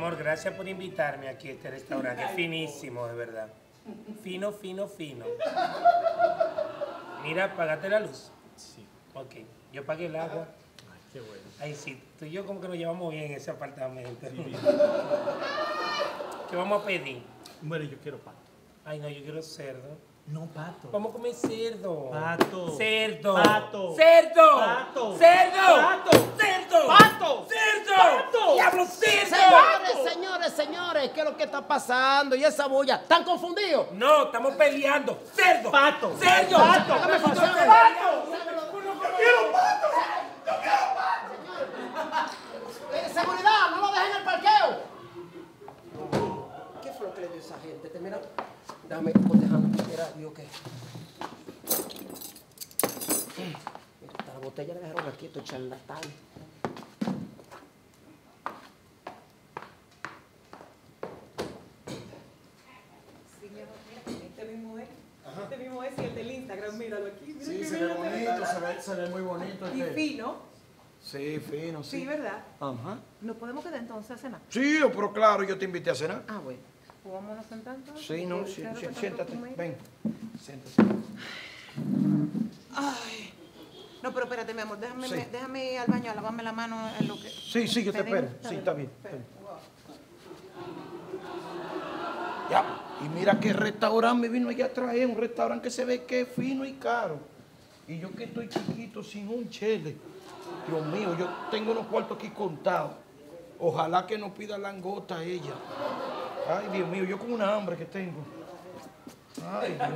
amor, gracias por invitarme aquí a este restaurante. Es finísimo, de verdad. Fino, fino, fino. Mira, ¿pagaste la luz? Sí. Ok, yo pagué el agua. Ay, qué bueno. Ay, sí, tú y yo como que nos llevamos bien en ese apartamento. Sí. ¿Qué vamos a pedir? Bueno, yo quiero pato. Ay, no, yo quiero cerdo. No, pato. Vamos a comer cerdo. Pato. Cerdo. Pato. Cerdo. Pato. Cerdo. Pato. Cerdo. Pato. Cerdo. Pato. Diablo, cerdo. Señores, ¿qué es lo que está pasando? ¿Y esa bulla? ¿Están confundidos? No, estamos peleando. Cerdo. Pato. Cerdo. Pato. Déjame Pato. pasar. Pato. Yo quiero pato. Seguridad, no lo dejen en el parqueo. ¿Qué fue lo que le dio esa gente? Mira, déjame cotejando. Mira, digo que. Mira, la botella la dejaron aquí, estos charlatanes. Sí, mi amor, mira, este mismo es y el del Instagram, míralo aquí. Mira Sí, qué se ve bello bonito, se ve muy bonito. Y fino. Sí, fino, sí. Sí, ¿verdad? Ajá. ¿Nos podemos quedar entonces a cenar? Sí, pero claro, yo te invité a cenar. Ah, bueno. Pues vámonos sentando. Sí, no, sí, Claro que tanto siéntate, comer. ven, siéntate. Ay. No, pero espérate, mi amor, déjame, Sí. déjame ir al baño a lavarme la mano en lo que... Sí, sí, yo te espero. Pedimos, Sí, está bien. Espera. Ya, y mira qué restaurante me vino allá a traer, un restaurante que se ve que es fino y caro. Y yo que estoy chiquito, sin un chele. Dios mío, yo tengo unos cuartos aquí contados. Ojalá que no pida langota ella. Ay, Dios mío, yo con una hambre que tengo. Ay, Dios.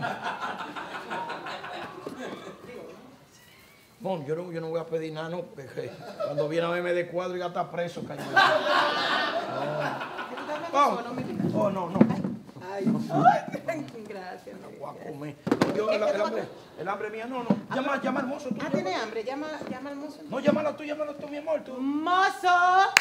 No, yo no voy a pedir nada, no, porque cuando viene a verme de cuadro y ya está preso, cañón. Oh, oh, no, no. Ay, gracias, mi Voy a vida. comer. Yo, el hambre mía, no. Llama al mozo. Tú, Ah, ¿tiene hambre? Llama al mozo. No, llámala tú, mi amor. Tú. ¡Mozo!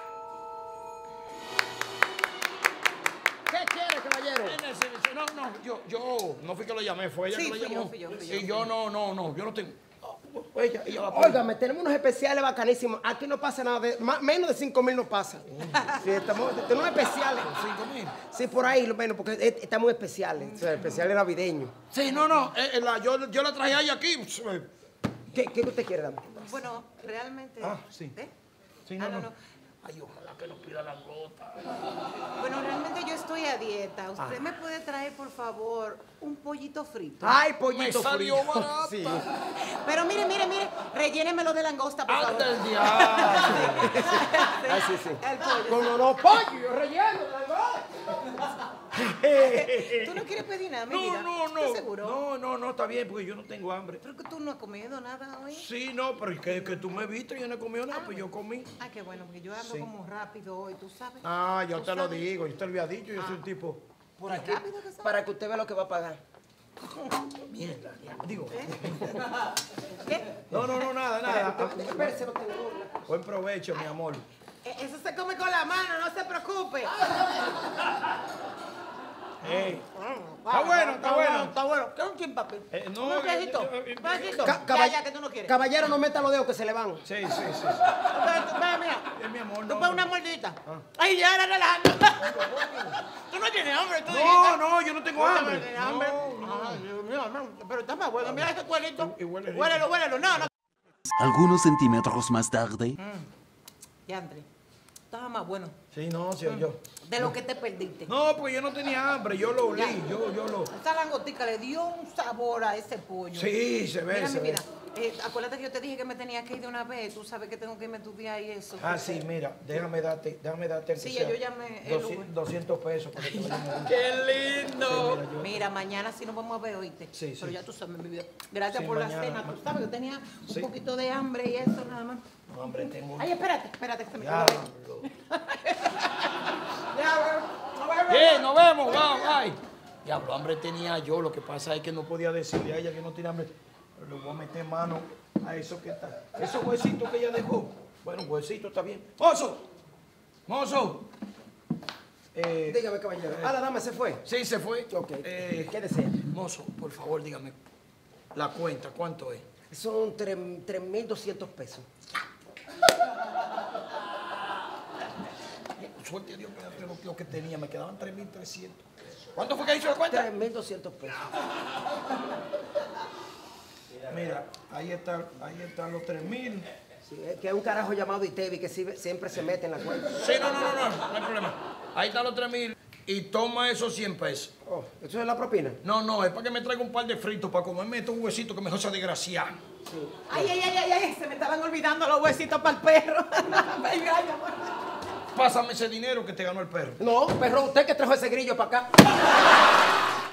¿Qué quiere, caballero? No, yo no fui que lo llamé, fue ella Sí, que lo fui yo, llamó. fui yo. Sí, yo no tengo. Ella va a Óigame, tenemos unos especiales bacanísimos. Aquí no pasa nada, menos de 5,000 no pasa. Sí, tenemos especiales. 5,000. Sí, por ahí, lo menos, porque estamos especiales. O sea, especiales navideños. Sí, no. Yo la traje a ella aquí. ¿Qué usted quiere, dama? Bueno, realmente... Ah, sí. ¿Eh? Sí, Ah, no. Ay, ojalá que no pida la gota. Bueno, realmente yo estoy a dieta. ¿Usted me puede traer, por favor, un pollito frito? Ay, pollito Me salió frito. barata. Sí. Pero mire, rellénemelo de langosta, por favor. ¡Anda el diablo! Ay, sí, sí. El pollo. Como no, pollo, yo relleno. ¿Tú no quieres pedir nada, mi vida? No. ¿Estás seguro? No, está bien, porque yo no tengo hambre. Pero que tú no has comido nada hoy. Sí, no, pero es que tú me viste y yo no he comido nada, pues yo comí. Ah, qué bueno, porque yo ando Sí. como rápido hoy, ¿tú sabes? Ah, yo ¿Tú te lo sabes? digo, yo te lo había dicho, yo soy un tipo. Por aquí, rápido que son. para que usted vea lo que va a pagar. Mierda, digo. ¿Qué? No, nada. Espérese, no tengo. Buen provecho, mi amor. Eso se come con la mano, no se preocupe. Ey, está bueno. Está bueno. ¿Qué es un chimpapi? No, ¿Un pedacito? ¿Un pedacito? Ya, que tú no quieres. Caballero, no meta los dedos que se le van. Sí. Ve, mira. Es mi amor, ¿Tú no. puedes una mordidita? Ay, ya, era relajando. Tú no tienes hambre, tú No, yo no tengo hambre. ¿Tienes hambre? No. Ay, Dios mío, no. Pero está más bueno. Mira ese cuerito. Y huele rico. Huélelo. No. Algunos centímetros más tarde. Ya, André. Estaba más bueno Sí, no, sí, yo. de lo que te perdiste. No, porque yo no tenía hambre, yo lo olí, Ya. yo lo. Esta langotica le dio un sabor a ese pollo. Sí, se ve, Mira, se mi ve. vida, acuérdate que yo te dije que me tenía que ir de una vez. Tú sabes que tengo que irme a estudiar y eso. Ah, sí, mira, déjame darte. aunque Sí, sea yo llamé el Uber. 200 pesos para que te vayas a- ¡Qué lindo! Sí, Mira, mañana sí nos vamos a ver, oíste. Sí, Pero sí. ya tú sabes, mi vida. Gracias Sí, por mañana, la cena. Tú sabes que tenía Sí. un poquito de hambre y eso, nada más. No, hombre, tengo. Ay, espérate, que se me quedó. Diablo. Ya, Nos vemos, bye. Diablo, hambre tenía yo, lo que pasa es que no podía decirle a ella que no tiene hambre. Pero le voy a meter mano a eso que está. Esos huesitos que ella dejó. Bueno, huesito está bien. ¡Mozo! Dígame, caballero. Ah, la dama se fue. Sí, se fue. Ok. ¿Qué desea? Mozo, por favor, dígame la cuenta, ¿cuánto es? Son 3,200 pesos. suerte a Dios que lo que tenía, me quedaban 3.300. ¿Cuánto fue que hizo la cuenta? 3.200 pesos. Mira, ahí están los 3.000. Sí, es que hay un carajo llamado Itevi que siempre se mete en la cuenta. Sí, no hay problema. Ahí están los 3.000 y toma esos 100 pesos. Oh, ¿eso es la propina? No, es para que me traiga un par de fritos para comerme estos huesitos que mejor se desgraciado. Ay, se me estaban olvidando los huesitos para el perro. Venga, mi amor. Pásame ese dinero que te ganó el perro. No, perro, usted que trajo ese grillo para acá.